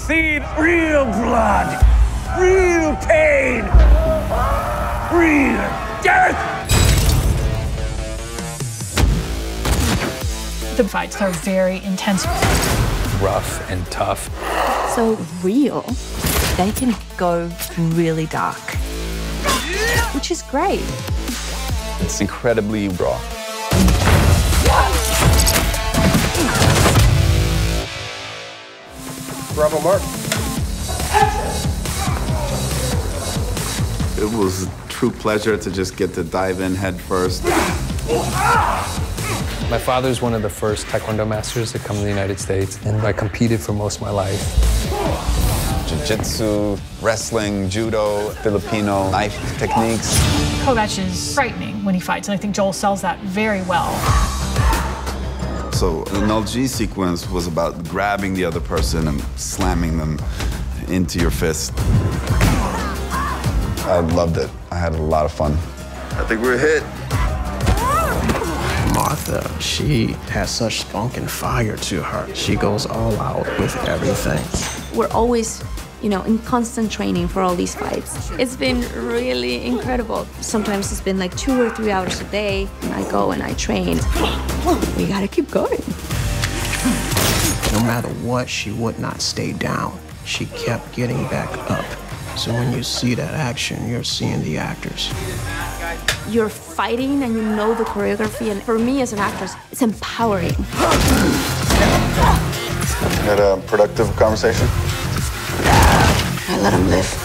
seen real blood, real pain, real death. The fights are very intense. Rough and tough. So real. They can go really dark, which is great. It's incredibly raw. Bravo, Mark. It was a true pleasure to just get to dive in head first. My father's one of the first Taekwondo masters to come to the United States, and I competed for most of my life. Jiu-jitsu, wrestling, judo, Filipino knife techniques. Kovach is frightening when he fights, and I think Joel sells that very well. So the NLG sequence was about grabbing the other person and slamming them into your fist. I loved it. I had a lot of fun. I think we're hit. Martha, she has such spunk and fire to her. She goes all out with everything. We're always, in constant training for all these fights. It's been really incredible. Sometimes it's been like 2 or 3 hours a day. I go and I train. We gotta keep going. No matter what, she would not stay down. She kept getting back up. So when you see that action, you're seeing the actors. You're fighting and you know the choreography, and for me as an actress, it's empowering. Had a productive conversation? I let him live.